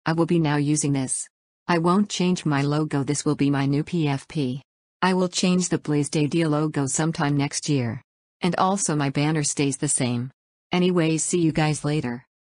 I will be now using this. I won't change my logo, this will be my new PFP. I will change the Blaze Day Deal logo sometime next year. And also my banner stays the same. Anyways, see you guys later.